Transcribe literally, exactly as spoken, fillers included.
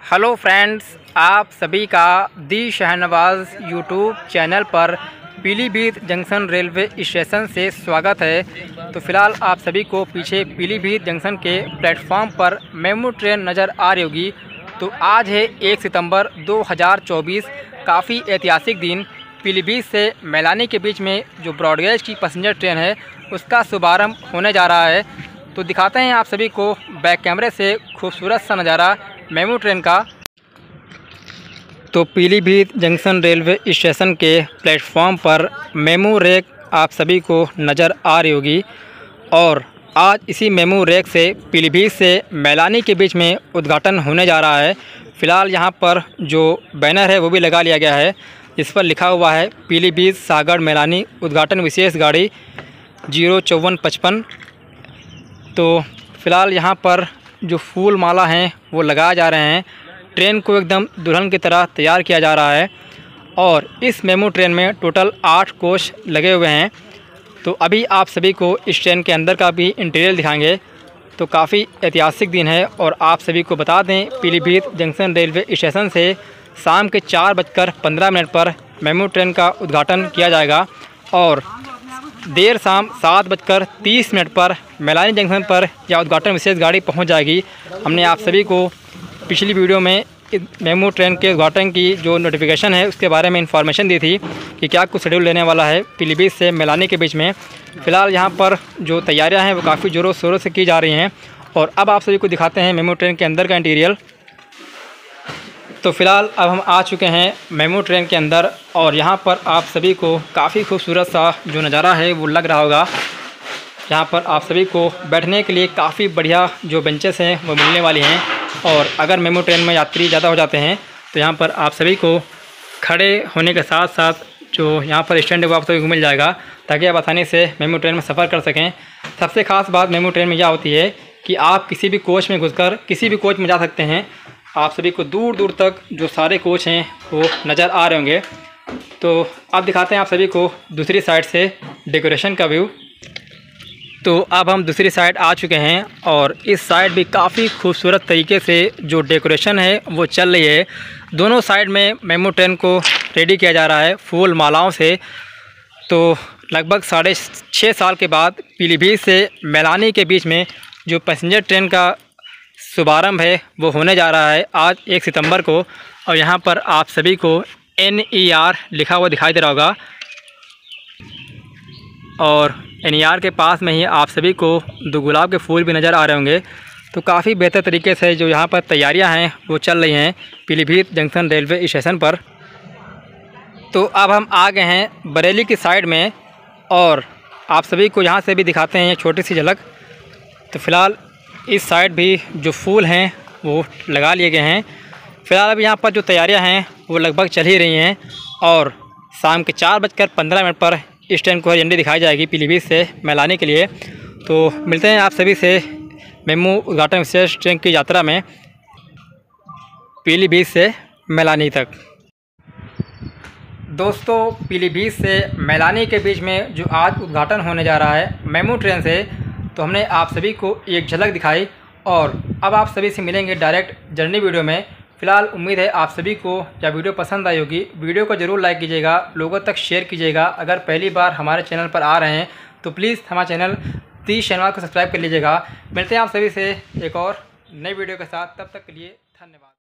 Hello friends, आप सभी का दी शहनवाज़ यूट्यूब चैनल पर पीलीभीत जंक्शन रेलवे स्टेशन से स्वागत है। तो फ़िलहाल आप सभी को पीछे पीलीभीत जंक्शन के प्लेटफॉर्म पर मेमू ट्रेन नज़र आ रही होगी। तो आज है एक सितंबर दो हज़ार चौबीस, काफ़ी ऐतिहासिक दिन। पीलीभीत से मैलानी के बीच में जो ब्रॉडगेज की पैसेंजर ट्रेन है उसका शुभारंभ होने जा रहा है। तो दिखाते हैं आप सभी को बैक कैमरे से खूबसूरत सा नज़ारा मेमू ट्रेन का। तो पीलीभीत जंक्शन रेलवे स्टेशन के प्लेटफॉर्म पर मेमू रेक आप सभी को नज़र आ रही होगी और आज इसी मेमू रेक से पीलीभीत से मैलानी के बीच में उद्घाटन होने जा रहा है। फ़िलहाल यहाँ पर जो बैनर है वो भी लगा लिया गया है, इस पर लिखा हुआ है पीलीभीत सागर मैलानी उद्घाटन विशेष गाड़ी जीरो चौवन पचपन। तो फ़िलहाल यहाँ पर जो फूल माला हैं वो लगाए जा रहे हैं। ट्रेन को एकदम दुल्हन की तरह तैयार किया जा रहा है और इस मेमू ट्रेन में टोटल आठ कोच लगे हुए हैं। तो अभी आप सभी को इस ट्रेन के अंदर का भी इंटीरियर दिखाएंगे। तो काफ़ी ऐतिहासिक दिन है और आप सभी को बता दें, पीलीभीत जंक्शन रेलवे स्टेशन से शाम के चार बजकर पंद्रह मिनट पर मेमू ट्रेन का उद्घाटन किया जाएगा और देर शाम सात बजकर तीस मिनट पर मैलानी जंक्शन पर यह उद्घाटन विशेष गाड़ी पहुंच जाएगी। हमने आप सभी को पिछली वीडियो में मेमू ट्रेन के उद्घाटन की जो नोटिफिकेशन है उसके बारे में इंफॉर्मेशन दी थी कि क्या कुछ शेड्यूल लेने वाला है पीलीभीत से मैलानी के बीच में। फ़िलहाल यहाँ पर जो तैयारियाँ हैं वो काफ़ी ज़ोरों शोरों से की जा रही हैं और अब आप सभी को दिखाते हैं मेमू ट्रेन के अंदर का इंटीरियर। तो फ़िलहाल अब हम आ चुके हैं मेमू ट्रेन के अंदर और यहाँ पर आप सभी को काफ़ी खूबसूरत सा जो नज़ारा है वो लग रहा होगा। यहाँ पर आप सभी को बैठने के लिए काफ़ी बढ़िया जो बेंचेस हैं वो मिलने वाली हैं और अगर मेमू ट्रेन में यात्री ज़्यादा हो जाते हैं तो यहाँ पर आप सभी को खड़े होने के साथ साथ जो यहाँ पर स्टैंड है वो आप सभी को मिल जाएगा ताकि आप आसानी से मेमू ट्रेन में सफ़र कर सकें। सबसे ख़ास बात मेमू ट्रेन में यह होती है कि आप किसी भी कोच में घुसकर किसी भी कोच में जा सकते हैं। आप सभी को दूर दूर तक जो सारे कोच हैं वो नज़र आ रहे होंगे। तो अब दिखाते हैं आप सभी को दूसरी साइड से डेकोरेशन का व्यू। तो अब हम दूसरी साइड आ चुके हैं और इस साइड भी काफ़ी खूबसूरत तरीके से जो डेकोरेशन है वो चल रही है। दोनों साइड में मेमू ट्रेन को रेडी किया जा रहा है फूल मालाओं से। तो लगभग साढ़े छः साल के बाद पीलीभीत से मैलानी के बीच में जो पैसेंजर ट्रेन का शुभारंभ है वो होने जा रहा है आज एक सितंबर को। और यहाँ पर आप सभी को एन ई आर लिखा हुआ दिखाई दे रहा होगा और एन ई आर के पास में ही आप सभी को दो गुलाब के फूल भी नज़र आ रहे होंगे। तो काफ़ी बेहतर तरीके से जो यहाँ पर तैयारियाँ हैं वो चल रही हैं पीलीभीत जंक्शन रेलवे स्टेशन पर। तो अब हम आ गए हैं बरेली की साइड में और आप सभी को यहाँ से भी दिखाते हैं छोटी सी झलक। तो फ़िलहाल इस साइड भी जो फूल हैं वो लगा लिए गए हैं। फ़िलहाल अब यहाँ पर जो तैयारियाँ हैं वो लगभग चल ही रही हैं और शाम के चार बजकर पंद्रह मिनट पर इस ट्रेन को झंडी दिखाई जाएगी पीलीभीत से मैलानी के लिए। तो मिलते हैं आप सभी से मेमू उद्घाटन विशेष ट्रेन की यात्रा में पीलीभीत से मैलानी तक। दोस्तों, पीलीभीत से मैलानी के बीच में जो आज उद्घाटन होने जा रहा है मेमू ट्रेन से, तो हमने आप सभी को एक झलक दिखाई और अब आप सभी से मिलेंगे डायरेक्ट जर्नी वीडियो में। फ़िलहाल उम्मीद है आप सभी को यह वीडियो पसंद आई होगी। वीडियो को ज़रूर लाइक कीजिएगा, लोगों तक शेयर कीजिएगा। अगर पहली बार हमारे चैनल पर आ रहे हैं तो प्लीज़ हमारे चैनल दी शहनवाज़ को सब्सक्राइब कर लीजिएगा। मिलते हैं आप सभी से एक और नई वीडियो के साथ, तब तक के लिए धन्यवाद।